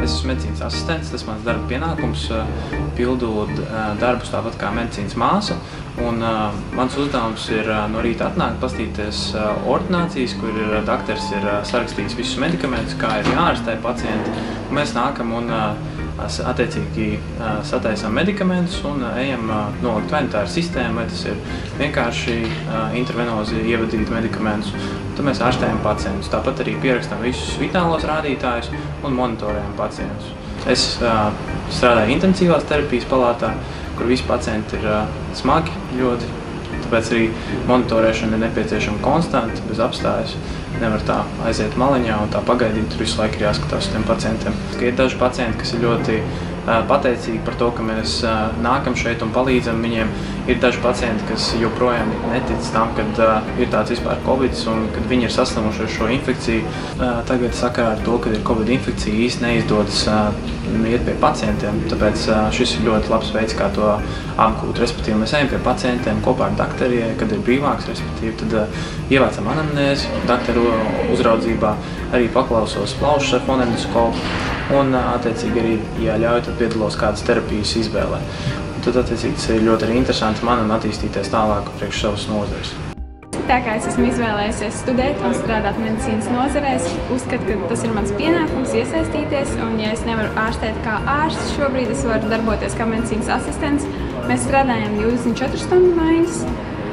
Es esmu medicīnas asistents, tas mans darba pienākums, pildu darbus tāpat kā medicīnas māsa. Un mans uzdevums ir no rīta atnākt, pastīties ordinācijas, kur dakteris ir sarakstījis visus medikamentus, kā ir jāārstē pacienti. Mēs nākam un attiecīgi sataisām medikamentus un ejam nolikt, vai tā ir sistēma, vai tas ir vienkārši intravenozi ievadīt medikamentus. Tad mēs ārstējam pacientus. Tāpat arī pierakstam visus vitālos rādītājus un monitorējam pacientus. Es strādāju intensīvās terapijas palātā, kur visi pacienti ir smagi ļoti. Tāpēc arī monitorēšana ir nepieciešama konstanti, bez apstājas. Nevar tā aiziet maliņā un tā pagaidīt, tur visu laiku ir jāskatās uz tiem pacientiem. Ir daži pacienti, kas ir ļoti pateicīgi par to, ka mēs nākam šeit un palīdzam viņiem. Ir daži pacienti, kas joprojām netic tam, kad ir tāds vispār Covids un kad viņi ir saslimuši ar šo infekciju. Tagad sakarā ar to, kad ir Covid infekcija, īsti neizdodas iet pie pacientiem, tāpēc šis ir ļoti labs veids, kā to apgūt. Respektīvi, mēs ejam pie pacientiem kopā ar dakterie, kad ir brīvāks, respektīvi, tad ievācam anamnēzi dakteru uzraudzībā, arī paklausos plaušas ar fonendoskopu un, attiecīgi, arī, ja ļauj, tad piedalos kādas terapijas izvēlē. Tad, attiecīgi, tas ir ļoti arī interesanti man un attīstīties tālāk priekš savas nozares. Tā kā es esmu izvēlējusies studēt un strādāt medicīnas nozarēs, uzskatu, ka tas ir mans pienākums iesaistīties, un ja es nevaru ārstēt kā ārsts, šobrīd es varu darboties kā medicīnas asistents. Mēs strādājam 24 stundu maiņas.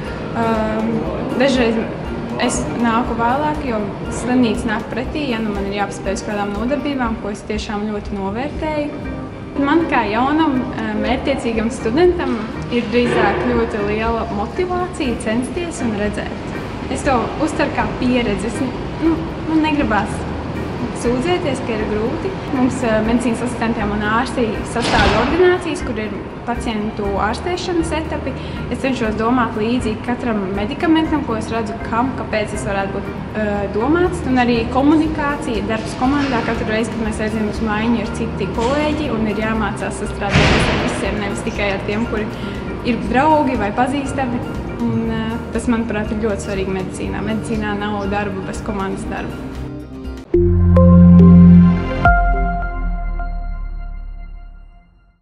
Dažreiz es nāku vēlāk, jo slimnīca nāk pretī, ja nu man ir jāpaspēj uz kādām nodarbībām, ko es tiešām ļoti novērtēju. Man kā jaunam, mērķtiecīgam studentam ir drīzāk ļoti liela motivācija censties un redzēt. Es to uztveru kā pieredzi. Man negribās sūdzēties, ka ir grūti. Mums medicīnas asistentiem un ārstī sastāv ordinācijas, kur ir pacientu ārstēšanas etapi. Es cenšos domāt līdzīgi katram medikamentam, ko es redzu, kāpēc es varētu būt domāts. Un arī komunikācija, darbs komandā. Katru reizi, kad mēs aizējam uz maiņu, ir citi kolēģi un ir jāmācās sastrādāties ar visiem, nevis tikai ar tiem, kuri ir draugi vai pazīstami. Un tas, manuprāt, ir ļoti svarīgi medicīnā. Medicīnā nav darba bez komandas darba.